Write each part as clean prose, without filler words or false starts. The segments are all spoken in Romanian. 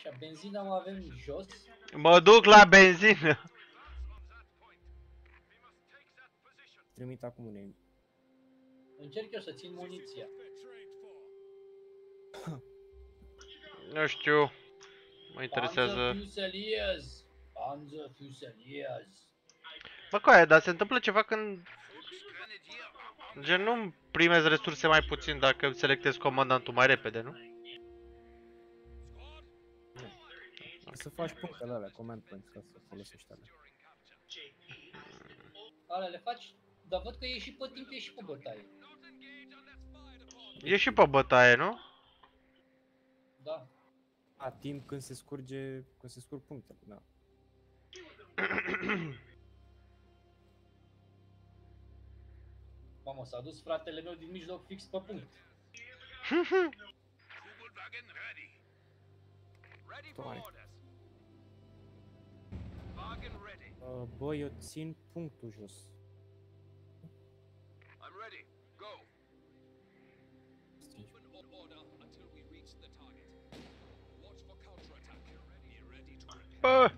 Așa, benzina o avem jos. Mă duc la benzină. Trimit acum unei. Încerc eu să țin muniția. Nu știu. Mă interesează. Panzerfusiliers! Panzerfusiliers! Bă, coaie, dar se întâmplă ceva când... Gen, nu primezi resurse mai puțin dacă îmi selectezi comandantul mai repede, nu? Să faci punctele alea, command points, ca să folosești alea. Alea le faci, dar văd că e și pe timp, e și pe bătaie. E și pe bătaie, nu? Da. A, timp când se scurge, când se scurg punctele, da. Mamă, s-a dus fratele meu din mijloc fix pe punct. Bă, eu țin punctul jos. Bă!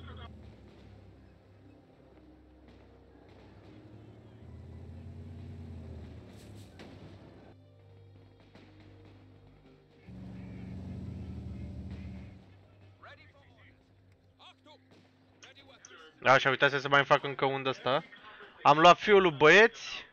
Așa, uitați să mai fac încă un ăsta. Am luat fiul băieți.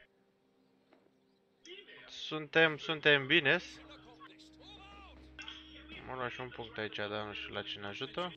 Suntem bine. Mă luat și un punct aici, dar nu știu la cine ajută.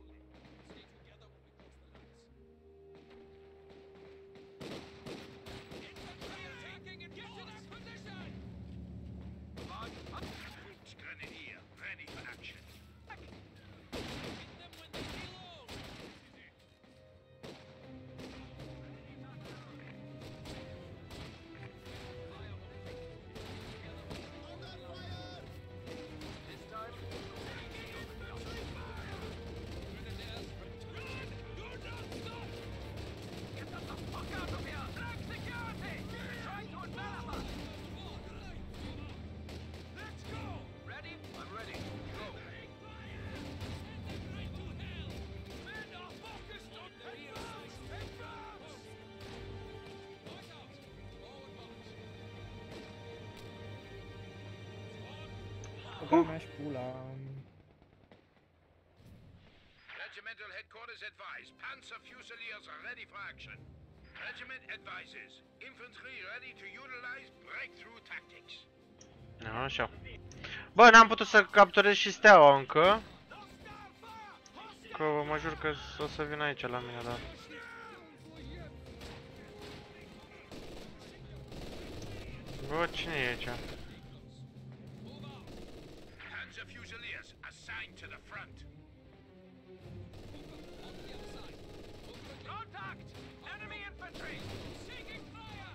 Mi-aș pula. Regimental headquarters advise. Panzerfusiliers are ready for action. Regiment advises. Infantry ready to utilize breakthrough tactics. Așa. Bă, n-am putut să capturez și steaua încă. Că mă jur că o să vin aici la mine, dar... Bă, cine e aici? Panzerfusiliers assigned to the front. Contact! Enemy infantry! Seeking fire!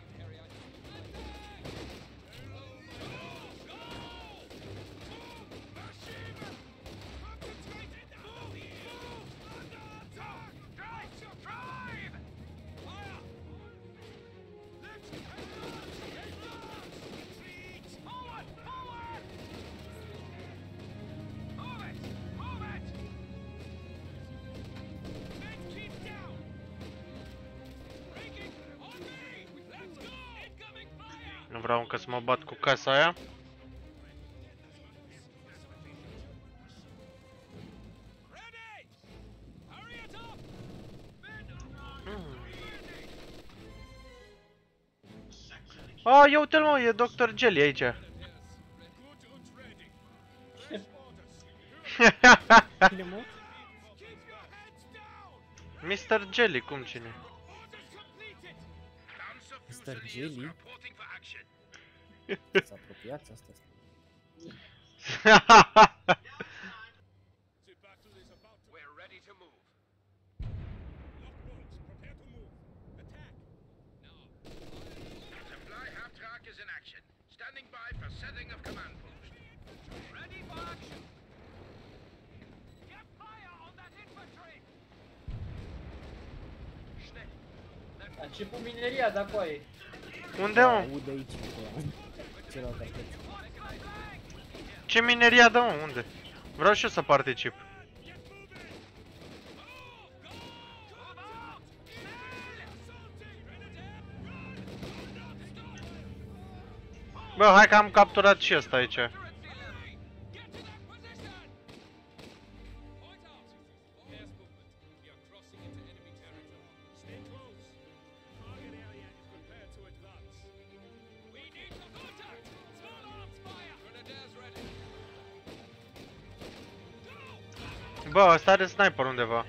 Nu vreau încă să mă bat cu casa aia. A, ia uite-l mă, e Dr. Jelly aici. Mr. Jelly, cum cine? Mr. Jelly? S-a apropiat asta. A început mineria, da, coaie. Unde, mă? Aud aici, celălalt aspect. Ce mineria, da, mă? Unde? Vreau și eu să particip. Bă, hai că am capturat și ăsta aici. Bă, ăsta are sniper undeva.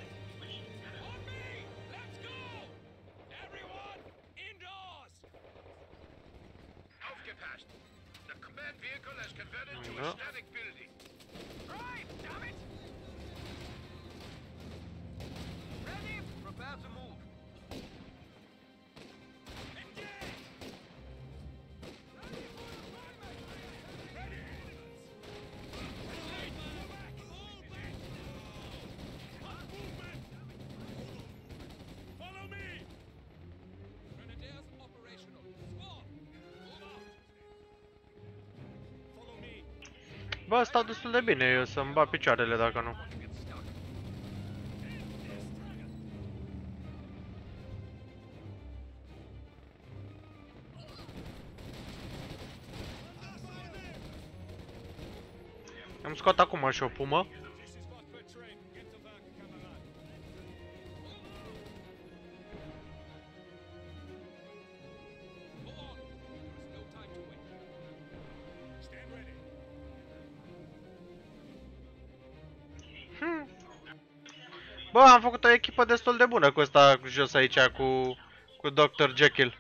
Aufgepasst! The command vehicle has converted to a Ja. static building. Right, damn it! Ready? Prepare to move. Bă, stau destul de bine, eu să-mi bat picioarele dacă nu. Îmi scot acum și o pumă. Bă, am făcut o echipă destul de bună cu ăsta jos aici, cu Dr. Jekyll.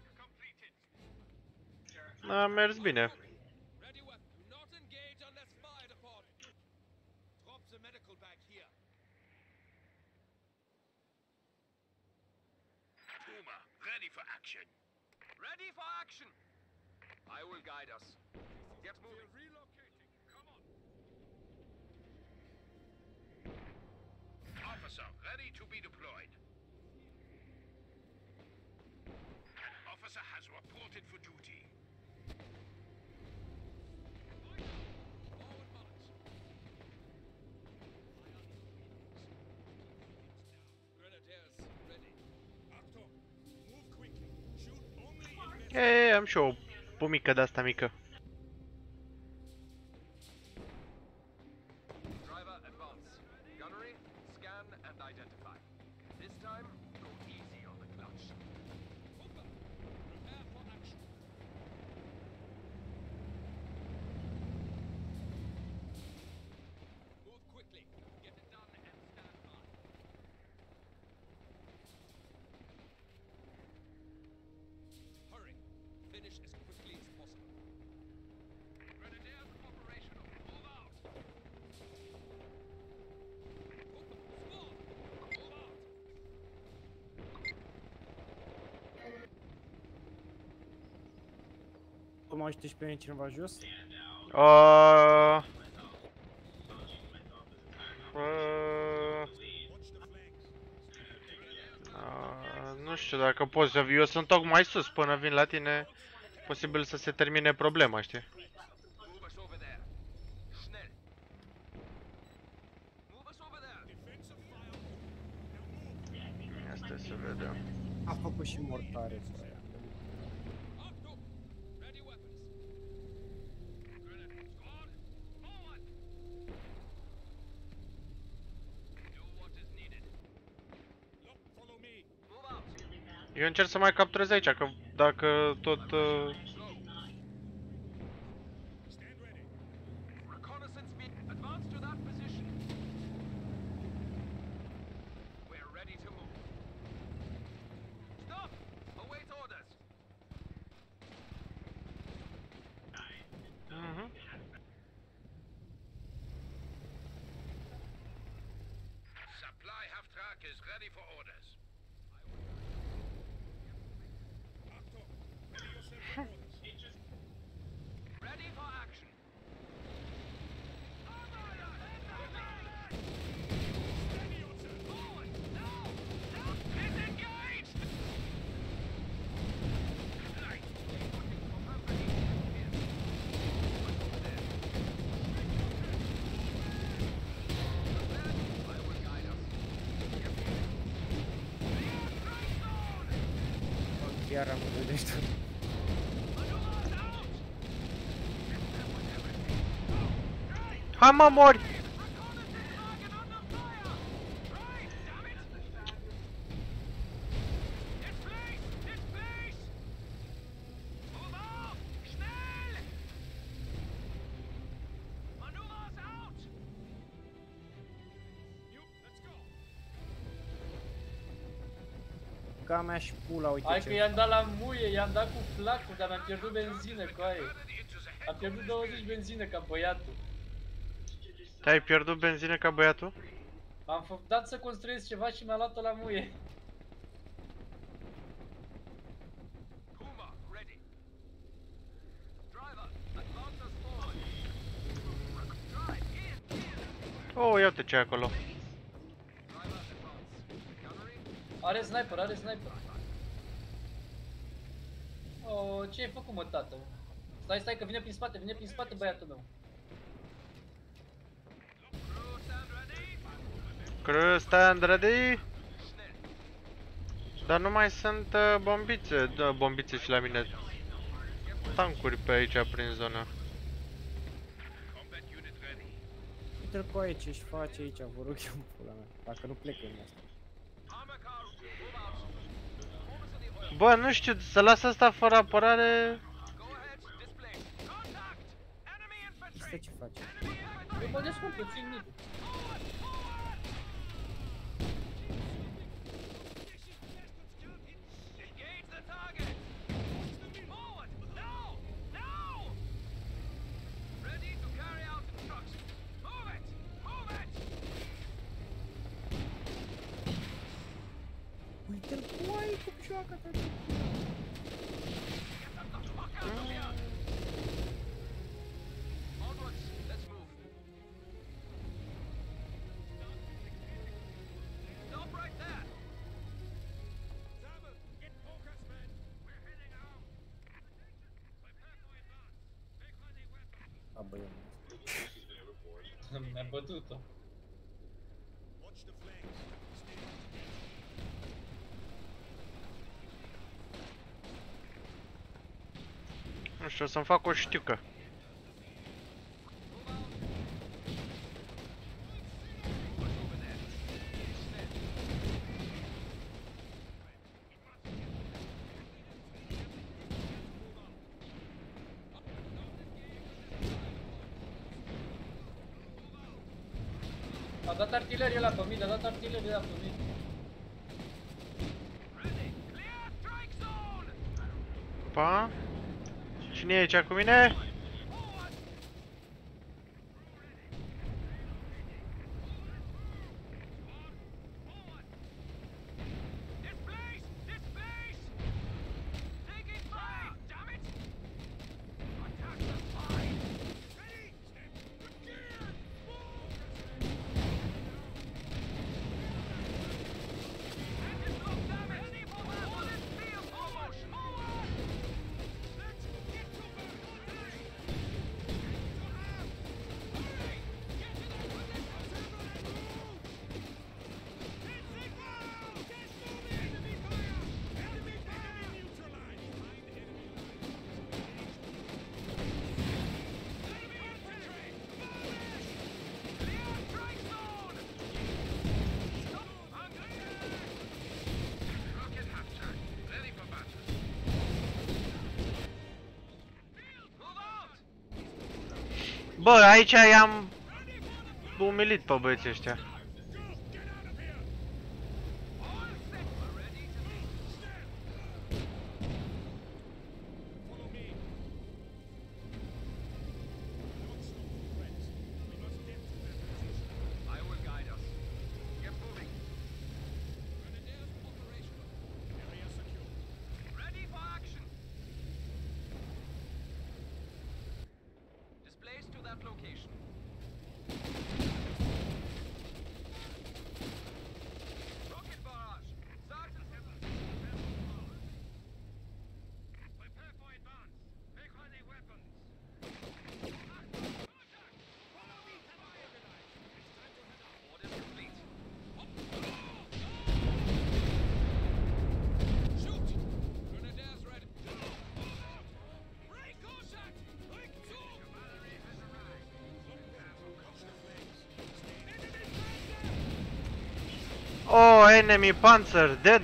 A mers bine. Ready for action. Ready for action. I will guide us. Get moving. Relocating. Come on. Officer, ready to be deployed. An officer has reported for duty. Forward march. Grenadiers ready. Achtung. Move quickly. Shoot only in Am și o pumică de asta mică. Driver advance. Gunnery, scan and identify. This time, go easy on the clutch. Prepare for action. Move quickly. Get it done and stand by. Hurry. Finish as quickly as possible. Grenadiers operational. Move out. Tu mă ajută și pe mine cineva jos? Nu știu dacă poți să vii, eu sunt tocmai sus, până vin la tine, posibil să se termine problema, știi? Move us over there. Schnell. Move us over there. Defensive fire. Asta să vedem. A făcut și mortare pe aia. Achtung. Ready weapons. Grenade squad. Forward. Do what is needed. Look, follow me. Move out. Eu încerc să mai capturez aici, că dacă tot... Stand ready. Reconnaissance beam. Advance to that position. We're ready to move. Stop! Await orders. Supply half track is ready for orders. Ready for action. Forward! Now! Now! Disengage! Light! iar am de ăștia. Hai mă mori! Ca mea și pula, uite Hai că ce. i-am dat la muie, i-am dat cu flacul, dar mi-am pierdut benzină, coaie. Am pierdut 20 benzină ca băiatul. Te-ai pierdut benzină ca băiatul? M-am dat să construiesc ceva și mi-a luat-o la muie. Oh, ia uite ce e acolo. Are sniper, are sniper. Oh, ce ai făcut, mă, tată? Stai, stai, că vine prin spate băiatul meu. Crew stand ready. Dar nu mai sunt bombițe, bombițe și la mine. Tancuri pe aici prin zonă. Uite-l cu aia ce-și face aici, vă rog eu, pula mea. Dacă nu plec în asta. Bă, nu știu, să las asta fără apărare. Asta ce face? Eu mă descurc, eu țin mic. Uite-l cu aia cum joacă tot. A, bă, eu Mi-a bătut-o. Nu știu, o să-mi fac o știucă. A dat artilerie la pe mine, a dat artilerie la pe mine. Pa? Cine e aici cu mine? Bă, aici i-am umilit pe băieții ăștia. Oh, enemy panzer, dead.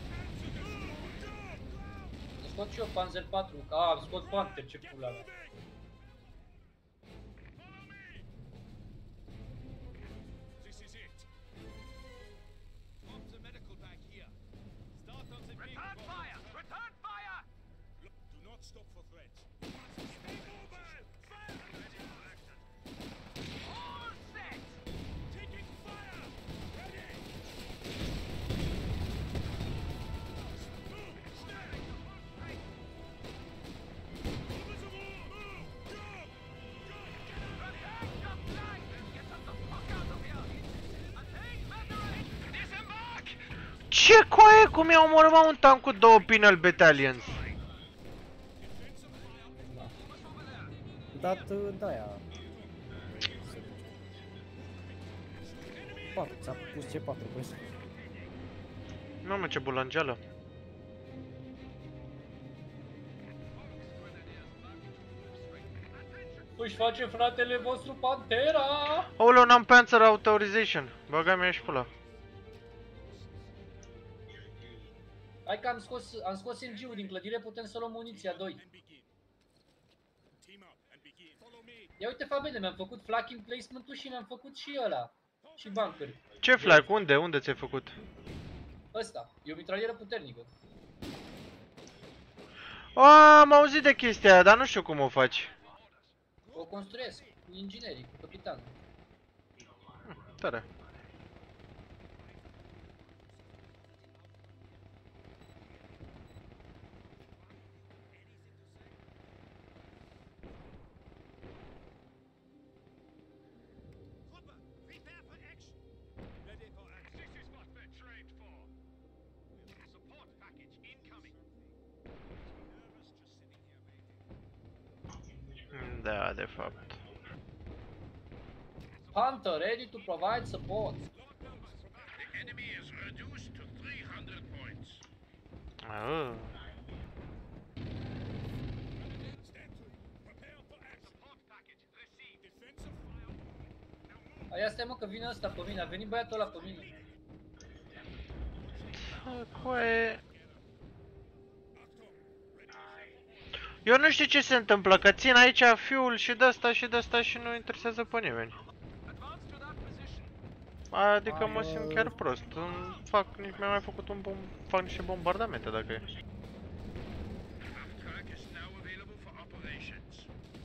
Scot și eu Panzer 4, scot Panther, ce pula mea. This is it. Arms a medical bag here. Start on the return fire! Return fire! Do not stop for threats. Stay mobile! Fire! Ready for action. All set! Taking fire! Ready! Move! Stay! Movers of all! Move! Go! Go! Attack the flag! Get us the fuck out of here! Attack veterans! Disembark! Ce coaie, cum i-au omorât mă, un tank cu 2 penal battalions? Dat de-aia. 4, ți-a pus C4 pe ăsta. Nu mă, ce bulangeală. Își face fratele vostru Pantera! Aoleu, n-am panzer authorization. Băga mea și pula. Hai că am scos MG-ul din clădire, putem să luăm muniția 2. Ia uite, Fabene, mi-am făcut flak placement-ul și mi-am făcut și ăla. Și bunker. Ce flag? Unde? Unde ți-ai făcut? Ăsta, e o mitralieră puternică. Am auzit de chestia aia, dar nu știu cum o faci. O construiesc cu inginerii, cu capitanul. Tare. Prepare for action. Ready for action. This is what we're trained for. Support package incoming. Nervous just sitting here waiting. Da, de fapt. Hunter, ready to provide support. The enemy is reduced to 300 points. Ah. Prepare for action. Support package received. Defensive fire. Aia stai mă că vine ăsta pe mine, a venit băiatul ăla pe mine. Coaie. Eu nu știu ce se întâmplă, că țin aici fuel și de-asta și de-asta și nu interesează pe nimeni. Adică mă simt chiar prost. Nici mi-am mai făcut fac niște bombardamente dacă e. Track is now available for operations.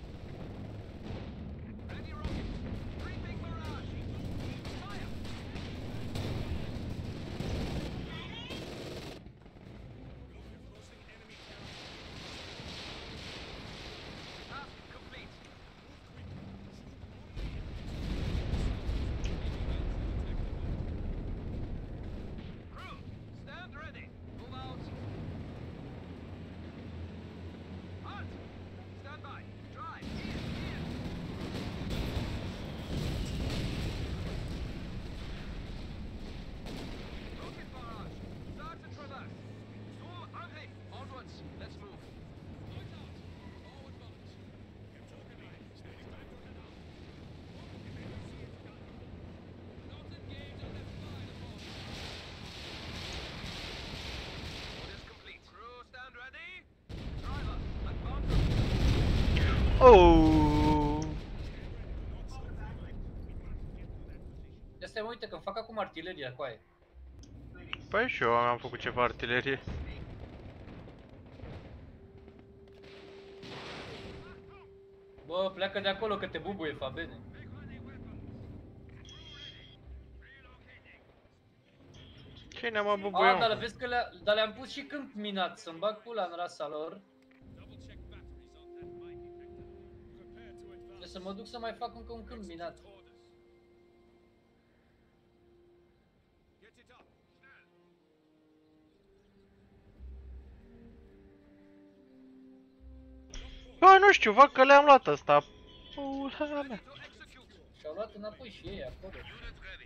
Oh! De asta uite că fac acum artileria, coaie. Păi și eu am făcut ceva artilerie. Bă, pleacă de acolo că te bubuie, Fabene. Cine mă bubuie? Dar vezi că le-am pus și câmp minat, să-mi bag pula în rasa lor. Trebuie să mă duc să mai fac încă un câmp minat. Bă, nu știu, văd că le-am luat ăsta. Pula mea. Și-au luat înapoi și ei acolo. Unit ready.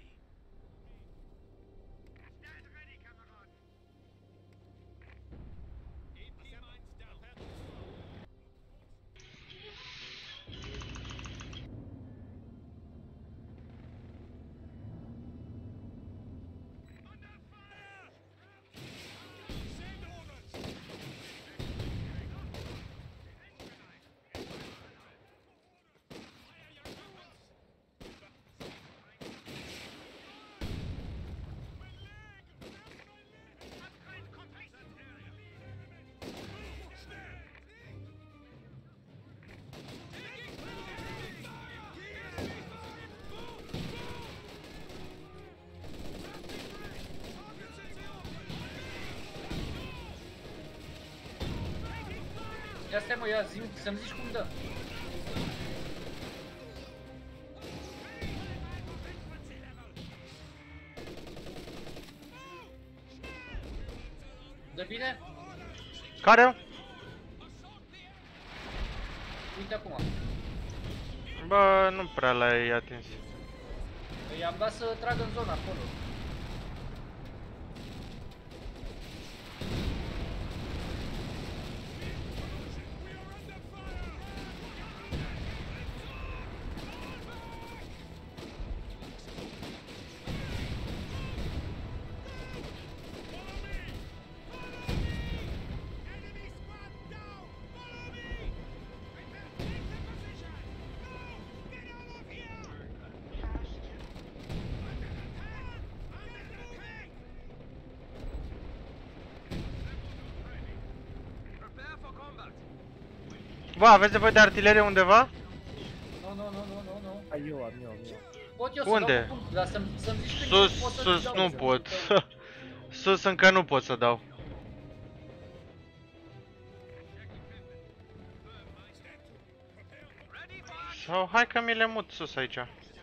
Ia stai mă, ia zi-mi, să-mi zici cum dă. Dă bine? Care? Uite acum. Bă, nu prea l-ai atins. I-am dat să tragă în zona acolo. Bă, aveți nevoie de artilerie undeva? Nu. Ai, eu am. Pot eu Unde? să dau un punct, dar să-mi zici când Sus, pot să sus dau. nu pot. Sus încă nu pot să dau. Sau hai că mi le mut sus aici.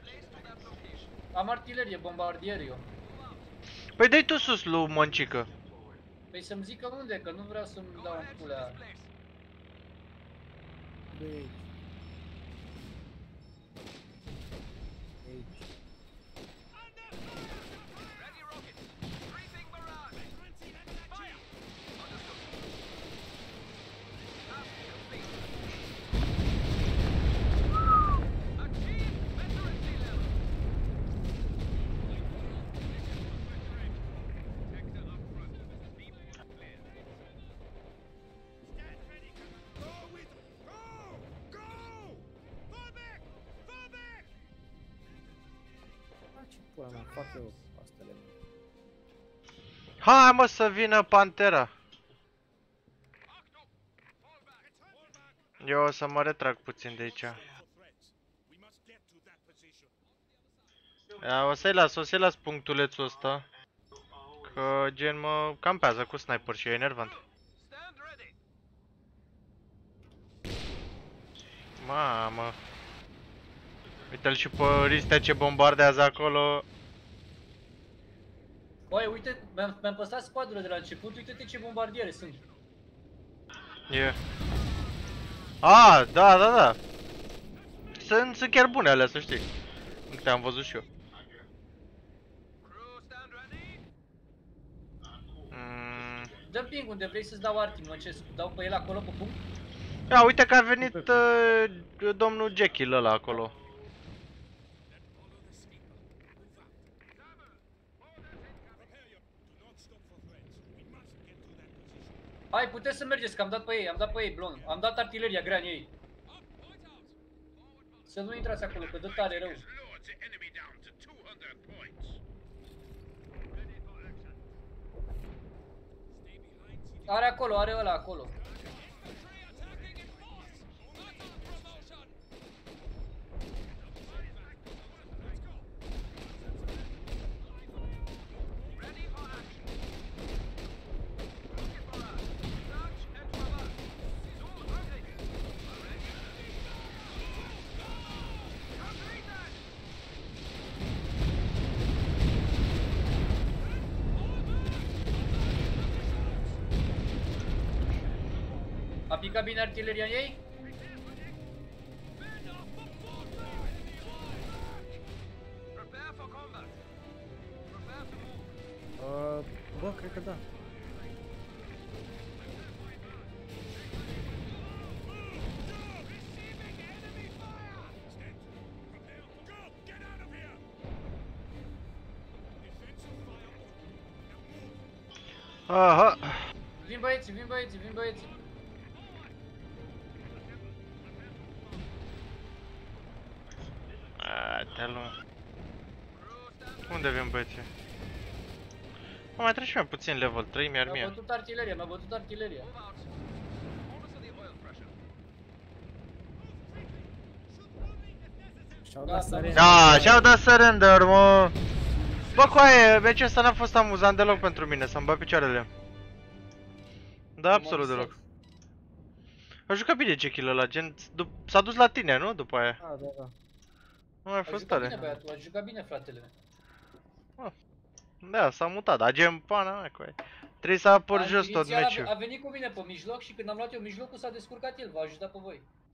Am artilerie, bombardier eu. Păi dai tu sus, lui Moncică. Păi să-mi zică unde, că nu vreau să-mi dau în pulea. Aici. Ce pula mea, fac eu astele. Hai mă să vină Pantera. Eu o să mă retrag puțin de aici. Ia, o să-i las punctulețul ăsta. Că gen mă campează cu sniper și e enervant. Mamă. Uite-l și pe Ristea ce bombardează acolo. Băi, uite, mi-am păstrat spadurile de la început, uite-te ce bombardiere sunt. E. Ah, da. Sunt chiar bune alea, să știi. Uite, am văzut și eu. Dă-mi ping unde vrei să-ți dau arti, mă, ce dau pe el acolo pe punct? Ia, uite că a venit domnul Jekyll ăla acolo. Hai, puteți să mergeți, că am dat pe ei, blond. Am dat artileria grea în ei. Să nu intrați acolo, că dă tare rău. Are acolo, are ăla acolo. A picat bine artileria în ei? Bă, cred că da. Aha. Vin băieții, vin băieții. Te luăm. Unde vin băieții? Mă, mai trebuie și mai puțin level 3, mi-ar Mi-a mie. bătut artileria, Și-au dat surrender. Da, și-au dat surrender, mă. Bă, coaie, BC ăsta n-a fost amuzant deloc pentru mine, să-mi bat picioarele. Da, absolut deloc. A jucat bine Jekyll ăla, gen... S-a dus la tine, nu? După aia. Da, da, da. Nu mai a A fost jucat bine tare. băiatul, a jucat bine fratele meu. Da, s-a mutat, dar gen pana mea, coi. Trebuie să apăr jos tot Inițial meciul. a venit cu mine pe mijloc și când am luat eu mijlocul s-a descurcat el, v-a ajutat pe voi.